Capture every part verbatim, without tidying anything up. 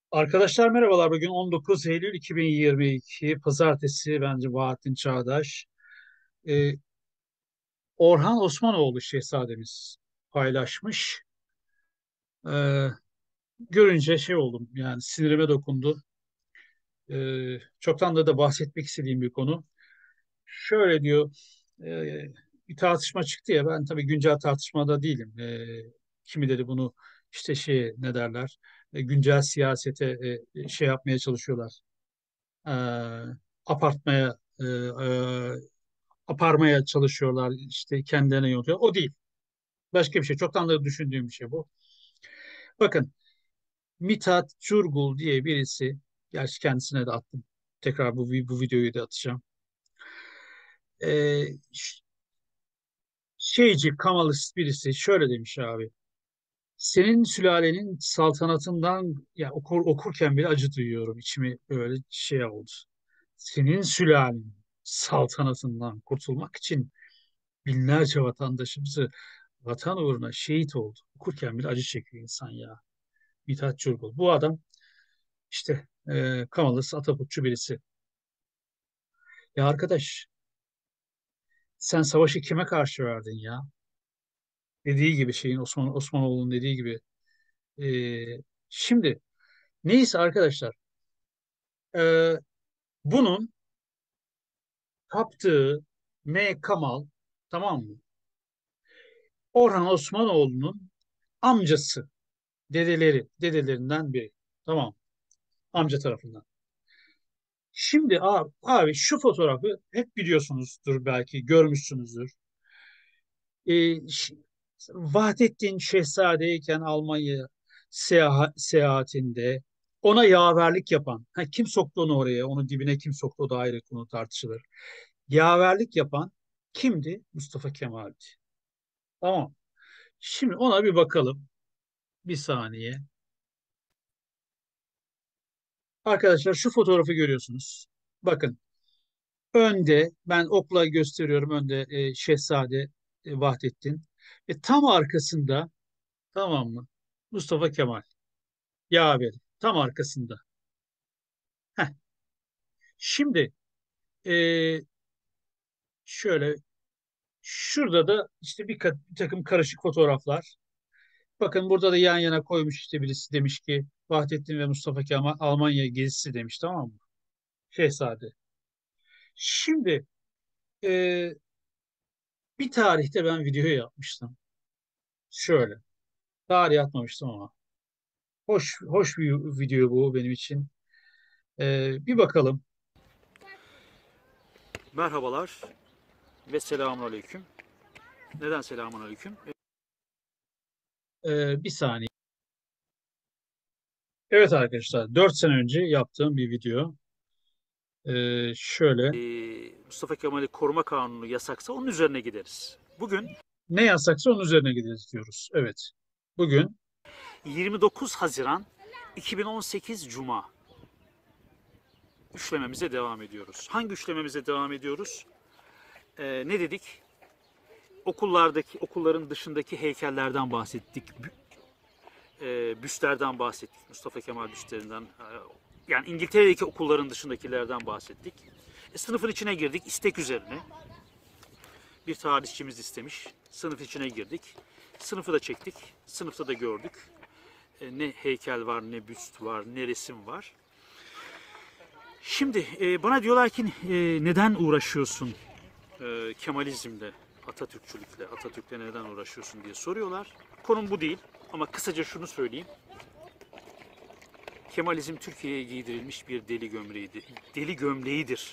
Arkadaşlar merhabalar. Bugün on dokuz Eylül iki bin yirmi iki Pazartesi. Bence Bahattin Çağdaş. Ee, Orhan Osmanoğlu Şehzademiz paylaşmış. Ee, Görünce şey oldum, yani sinirime dokundu. Ee, çoktan da da bahsetmek istediğim bir konu. Şöyle diyor, e, bir tartışma çıktı ya, ben tabii güncel tartışmada değilim. Ee, kimileri bunu işte şey ne derler, e, güncel siyasete e, şey yapmaya çalışıyorlar. e, Apartmaya e, e, aparmaya çalışıyorlar, işte kendilerine yontuyor. O değil. Başka bir şey. Çoktan da düşündüğüm bir şey bu. Bakın, Mithat Çurgul diye birisi, gerçi kendisine de attım. Tekrar bu, bu videoyu da atacağım. Ee, ş- Şeyci, Kamalist birisi şöyle demiş abi. Senin sülalenin saltanatından ya okur, okurken bile acı duyuyorum. İçimi böyle şey oldu. Senin sülalenin saltanatından kurtulmak için binlerce vatandaşımızı vatan uğruna şehit oldu. Okurken bile acı çekiyor insan ya. Mithat Çurgul. Bu adam işte e, Kamalist Atatürkçü birisi. Ya arkadaş, sen savaşı kime karşı verdin ya? Dediği gibi, şeyin Osman Osmanoğlu'nun dediği gibi. E, Şimdi neyse arkadaşlar, e, bunun yaptığı M. Kamal, tamam mı? Orhan Osmanoğlu'nun amcası, dedeleri, dedelerinden biri. Tamam, amca tarafından. Şimdi abi, abi şu fotoğrafı hep biliyorsunuzdur, belki görmüşsünüzdür. Ee, ş- Vahdettin Şehzade'yken Almanya seyaha- seyahatinde ona yaverlik yapan, ha, kim soktu onu oraya, onu dibine kim soktu, o da ayrı konu, tartışılır. Yaverlik yapan kimdi? Mustafa Kemal'di. Tamam. Şimdi ona bir bakalım. Bir saniye. Arkadaşlar, şu fotoğrafı görüyorsunuz. Bakın. Önde, ben okla gösteriyorum, önde e, Şehzade e, Vahdettin. Ve tam arkasında, tamam mı, Mustafa Kemal. Yaver. Tam arkasında. Heh. Şimdi e, şöyle, şurada da işte bir, ka- bir takım karışık fotoğraflar. Bakın, burada da yan yana koymuş, işte birisi demiş ki Vahdettin ve Mustafa Kemal Almanya gezisi demiş, tamam mı? Şehzade. Şimdi e, bir tarihte ben video yapmıştım. Şöyle. Tarih atmamıştım ama. Hoş, hoş bir video bu benim için. Ee, bir bakalım. Merhabalar ve selamun aleyküm. Neden selamun aleyküm? Ee, bir saniye. Evet arkadaşlar, dört sene önce yaptığım bir video. Ee, şöyle. Ee, Mustafa Kemal'i koruma kanunu yasaksa onun üzerine gideriz. Bugün ne yasaksa onun üzerine gideriz diyoruz. Evet. Bugün yirmi dokuz Haziran iki bin on sekiz Cuma. Üçlememize devam ediyoruz. Hangi üçlememize devam ediyoruz? Ee, ne dedik? Okullardaki, okulların dışındaki heykellerden bahsettik. E, büstlerden bahsettik. Mustafa Kemal büstlerinden. E, yani İngiltere'deki okulların dışındakilerden bahsettik. E, sınıfın içine girdik istek üzerine. Bir tarihçimiz istemiş. Sınıf içine girdik. Sınıfı da çektik. Sınıfta da gördük. E, ne heykel var, ne büst var, ne resim var. Şimdi e, bana diyorlar ki e, neden uğraşıyorsun e, Kemalizmle, Atatürkçülükle, Atatürk'le neden uğraşıyorsun diye soruyorlar. Konum bu değil ama kısaca şunu söyleyeyim. Kemalizm Türkiye'ye giydirilmiş bir deli gömleğidir. Deli gömleğidir.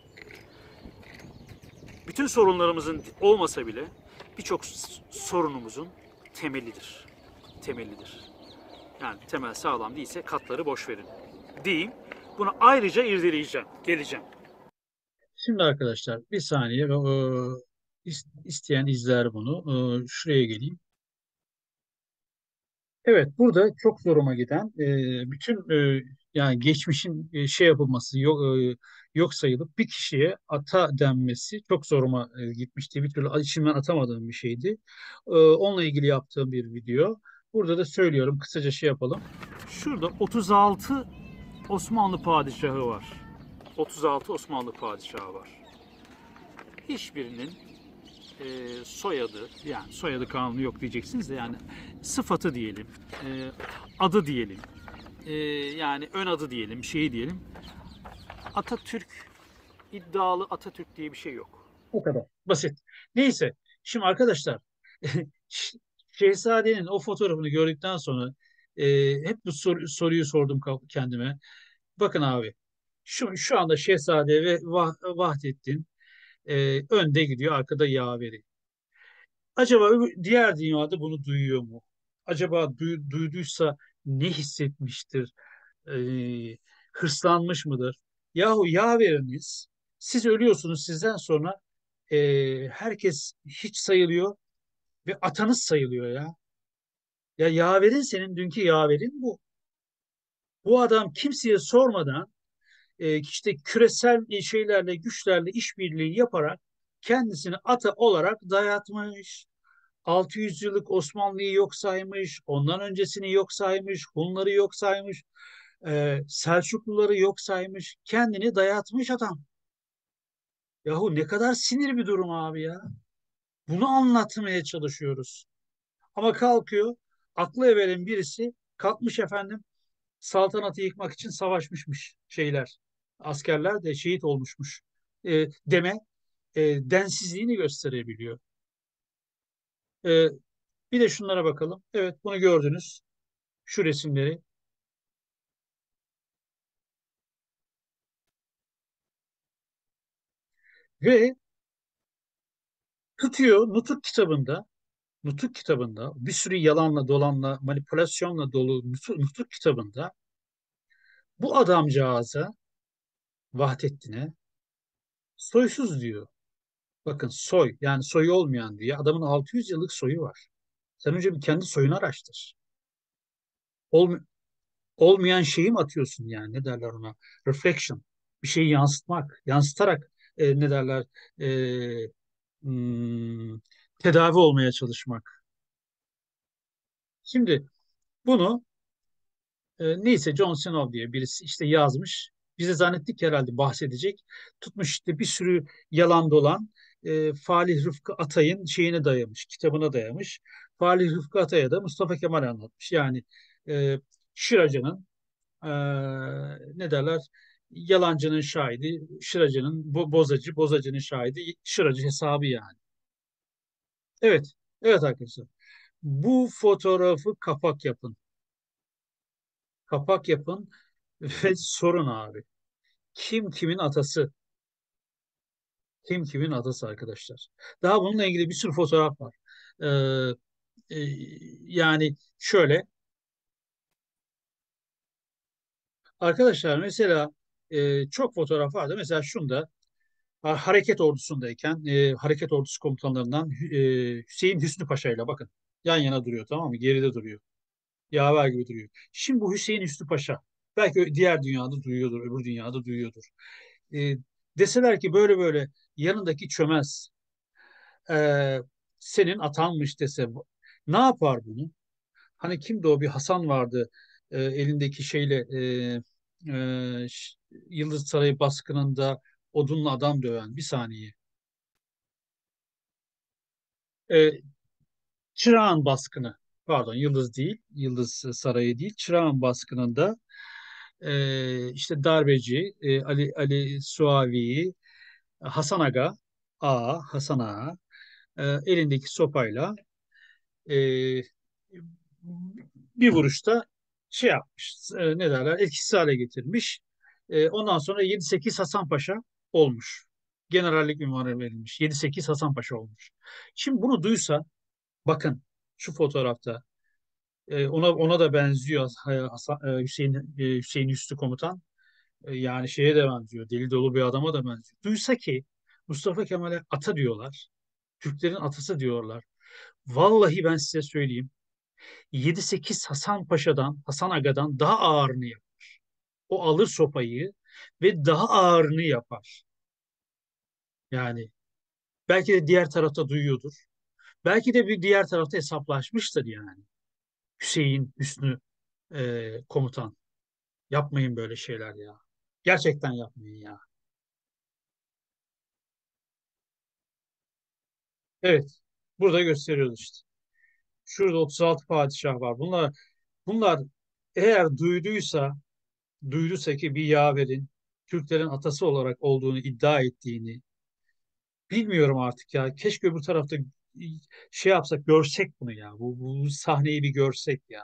Bütün sorunlarımızın olmasa bile birçok sorunumuzun temelidir. Temelidir. Yani temel sağlam değilse katları boş verin diyeyim. Bunu ayrıca irdeleyeceğim, geleceğim. Şimdi arkadaşlar, bir saniye, e, isteyen izler bunu. E, Şuraya geleyim. Evet, burada çok zoruma giden e, bütün e, yani geçmişin e, şey yapılması, yok, e, yok sayılıp bir kişiye ata denmesi çok zoruma e, gitmişti. Bir türlü içimden atamadığım bir şeydi. E, onunla ilgili yaptığım bir video. Burada da söylüyorum, kısaca şey yapalım. Şurada otuz altı Osmanlı padişahı var. otuz altı Osmanlı padişahı var. Hiçbirinin e, soyadı, yani soyadı kanunu yok diyeceksiniz de, yani sıfatı diyelim, e, adı diyelim, e, yani ön adı diyelim, şeyi diyelim. Atatürk, iddialı Atatürk diye bir şey yok. O kadar. Basit. Neyse. Şimdi arkadaşlar, Şehzade'nin o fotoğrafını gördükten sonra e, hep bu sor- soruyu sordum kendime. Bakın abi, şu, şu anda Şehzade ve Vah Vahdettin e, önde gidiyor, arkada yaveri. Acaba diğer dünyada bunu duyuyor mu? Acaba duy- duyduysa ne hissetmiştir? Ee, hırslanmış mıdır? Yahu yaveriniz, siz ölüyorsunuz, sizden sonra e, herkes hiç sayılıyor ve atanız sayılıyor ya. Ya yaverin, senin dünkü yaverin bu. Bu adam kimseye sormadan e, işte küresel şeylerle, güçlerle işbirliği yaparak kendisini ata olarak dayatmış. altı yüz yıllık Osmanlı'yı yok saymış, ondan öncesini yok saymış, Hunları yok saymış, e, Selçukluları yok saymış, kendini dayatmış adam. Yahu ne kadar sinir bir durum abi ya. Bunu anlatmaya çalışıyoruz. Ama kalkıyor, aklı evvelen birisi kalkmış efendim, saltanatı yıkmak için savaşmışmış şeyler. Askerler de şehit olmuşmuş. E, deme e, densizliğini gösterebiliyor. E, bir de şunlara bakalım. Evet, bunu gördünüz. Şu resimleri. Ve tutuyor Nutuk kitabında, Nutuk kitabında bir sürü yalanla, dolanla, manipülasyonla dolu Nutuk, Nutuk kitabında bu adamcağıza, Vahdettin'e soysuz diyor. Bakın, soy, yani soyu olmayan diye, adamın altı yüz yıllık soyu var. Sen önce bir kendi soyunu araştır. Olm olmayan şeyi mi atıyorsun, yani ne derler ona? Reflection. Bir şeyi yansıtmak, yansıtarak e, ne derler? E, hmm, tedavi olmaya çalışmak. Şimdi bunu e, neyse, John Snow diye birisi işte yazmış. Bize zannettik herhalde bahsedecek. Tutmuş işte bir sürü yalan dolan e, Falih Rıfkı Atay'ın şeyine dayamış, kitabına dayamış. Falih Rıfkı Atay'a da Mustafa Kemal anlatmış. Yani e, Şıracı'nın e, ne derler? Yalancının şahidi, Şıracı'nın bo bozacı, bozacının şahidi, Şıracı hesabı yani. Evet, evet arkadaşlar. Bu fotoğrafı kapak yapın. Kapak yapın ve sorun abi. Kim kimin atası? Kim kimin atası arkadaşlar? Daha bununla ilgili bir sürü fotoğraf var. Ee, e, yani şöyle arkadaşlar, mesela e, çok fotoğraf vardı. Mesela şunda, ha- hareket ordusundayken e, hareket ordusu komutanlarından e, Hüseyin Hüsnü Paşa ile bakın yan yana duruyor, tamam mı? Geride duruyor. Yaver gibi duruyor. Şimdi bu Hüseyin Hüsnü Paşa belki diğer dünyada duyuyordur, öbür dünyada duyuyordur. E, deseler ki böyle böyle, yanındaki çömez e, senin atanmış dese, ne yapar bunu? Hani kimdi o, bir Hasan vardı e, elindeki şeyle e, e, ş- Yıldız Sarayı baskınında odunla adam döven, bir saniye. E, Çırağan baskını, pardon, Yıldız değil, Yıldız Sarayı değil, Çırağan baskınında e, işte darbeci e, Ali Ali Suavi'yi, Hasan Aga, A, Hasan Ağa e, elindeki sopayla e, bir vuruşta şey yapmış, e, ne derler, etkisiz hale getirmiş. E, ondan sonra yedi sekiz Hasan Paşa olmuş. Generallik ünvanı verilmiş. yedi sekiz Hasan Paşa olmuş. Şimdi bunu duysa, bakın şu fotoğrafta e, ona ona da benziyor Hasan, e, Hüseyin e, Hüseyin Üstü komutan. E, yani şeye de benziyor. Deli dolu bir adama da benziyor. Duysa ki Mustafa Kemal'e ata diyorlar. Türklerin atası diyorlar. Vallahi ben size söyleyeyim, yedi sekiz Hasan Paşa'dan, Hasan Aga'dan daha ağırını yapar. O alır sopayı ve daha ağırını yapar. Yani belki de diğer tarafta duyuyordur. Belki de bir diğer tarafta hesaplaşmıştır yani. Hüseyin, Hüsnü. e, komutan. Yapmayın böyle şeyler ya. Gerçekten yapmayın ya. Evet. Burada gösteriyoruz işte. Şurada otuz altı padişah var. Bunlar bunlar eğer duyduysa duyduysa ki bir yaverin Türklerin atası olarak olduğunu iddia ettiğini bilmiyorum artık ya. Keşke öbür tarafta şey yapsak görsek bunu ya. Bu, bu sahneyi bir görsek ya.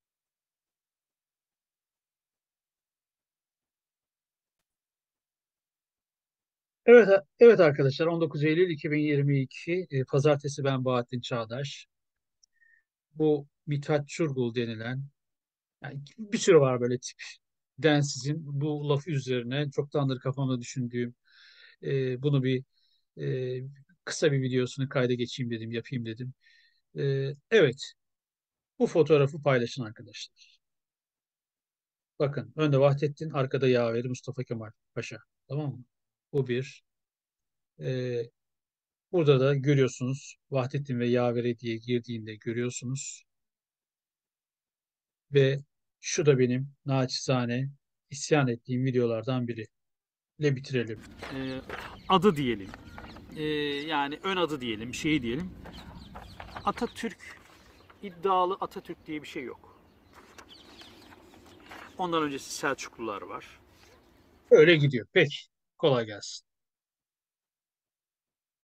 Evet, evet arkadaşlar on dokuz Eylül iki bin yirmi iki e, Pazartesi ben Bahattin Çağdaş. Bu Mithat Çurgul denilen yani bir sürü var böyle tip densizin bu laf üzerine çoktandır kafamda düşündüğüm e, bunu bir e, kısa bir videosunu kayda geçeyim dedim, yapayım dedim. E, evet, bu fotoğrafı paylaşın arkadaşlar. Bakın, önde Vahdettin, arkada yaveri Mustafa Kemal Paşa. Tamam mı? Bu bir. E, Burada da görüyorsunuz Vahdettin ve yaveri diye girdiğinde görüyorsunuz. Ve şu da benim naçizane isyan ettiğim videolardan biri. Ile bitirelim. Ee, adı diyelim. Ee, yani ön adı diyelim, şeyi diyelim. Atatürk, iddialı Atatürk diye bir şey yok. Ondan öncesi Selçuklular var. Öyle gidiyor. Peki. Kolay gelsin.